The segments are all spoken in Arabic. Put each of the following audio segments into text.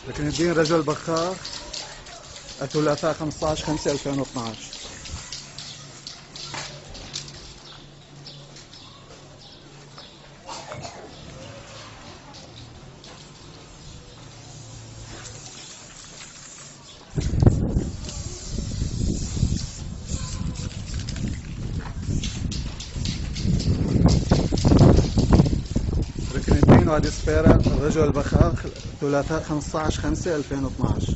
لكن الدين رجل بخاخ الثلاثاء 15/5/2012. ركن الدين وادي سفيرة الرجل البخاخ ثلاثاء 15/5/2012.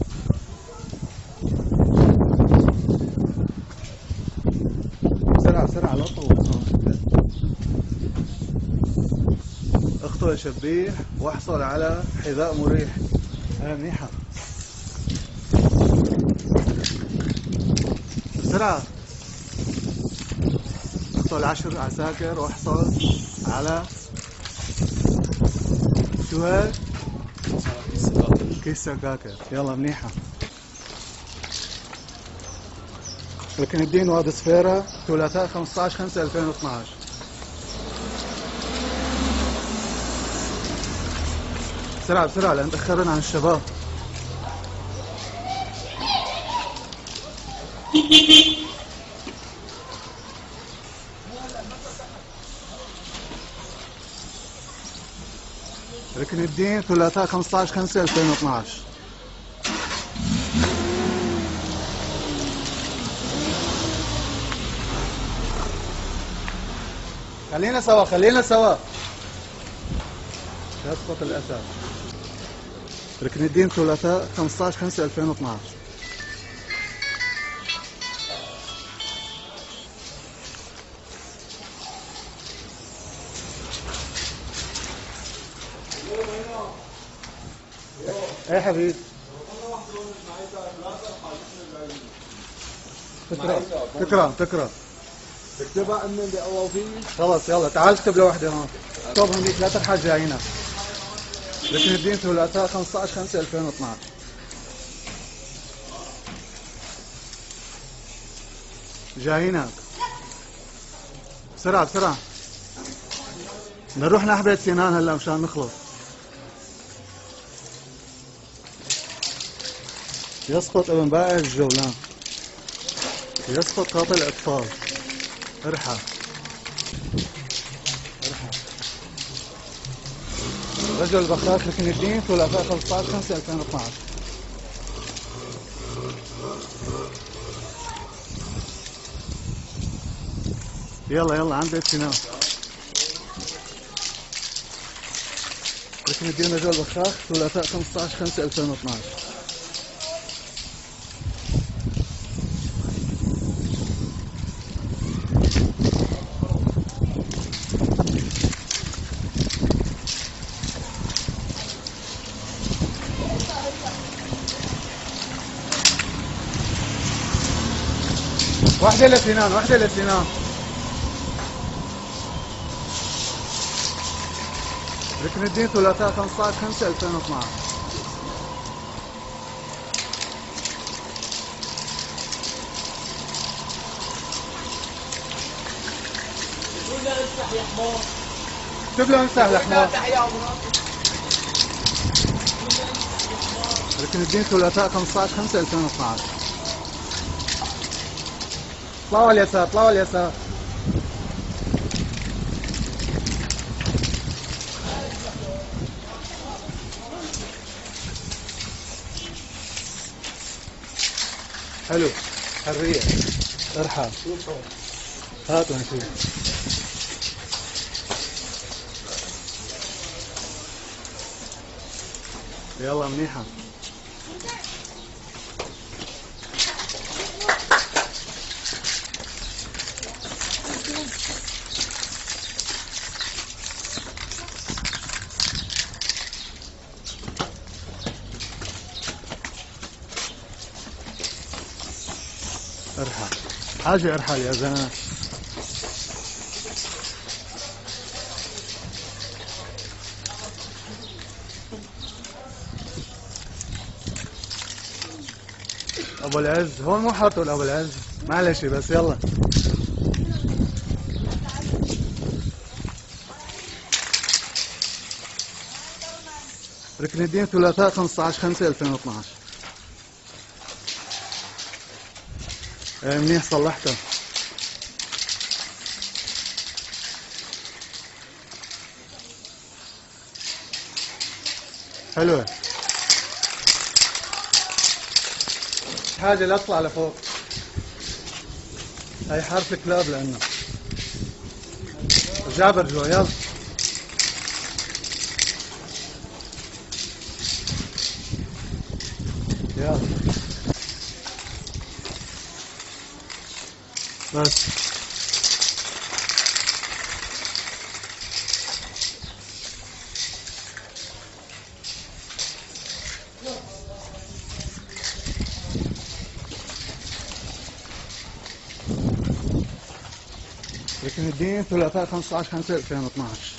بسرعة لا تطول. اخطو يا شبيح واحصل على حذاء مريح. منيحة. بسرعة. اخطو 10 عساكر واحصل على شو هيك؟ كيس سكاكر. يلا منيحة. ركن الدين وادي سفيرة ثلاثاء 15/5/2012. بسرعة لأن تأخرنا عن الشباب. ركن الدين ثلاثاء 15/5/2012. خلينا سوا يسقط الأسد. ركن الدين ثلاثاء 15/5/2012. ايه حبيبي تكرم تكتبها امن بقوافي. خلص يلا تعال اكتب له وحده هون. اكتب هنيك لا ترحل جاينا. ركن الدين ثلاثاء 15/5/2012. جايينك. بسرعة بدنا نروح نحبة سنان هلا مشان نخلص. يسقط ابن بائع الجولان. يسقط قاتل اطفال. ارحى. رجل بخاخ ركن الدين ثلاثاء 15/5/2012. يلا عند بيت سنان. ركن الدين رجل بخاخ ثلاثاء 15/5/2012. واحدة لسنان. ركن الدين ثلاثاء 15/5/2012. اكتب له امسح يا حمار. ركن الدين ثلاثاء 15/5/2012. طلعوا اليسار. حلو. حرية. ارحب. هاتوا نشوف. يلا منيحة. ارحل. حاجة ارحل يا زلمة. ابو العز هون مو حاطه ابو العز. معلش بس يلا. ركن الدين ثلاثاء 15/5/2012. منيح صلحته. حلوة. حاجة لا تطلع لفوق. هاي حرف الكلاب لأنه جابر جوا يلا. يلا بس. ركن الدين ثلاثاء 15/5/2012.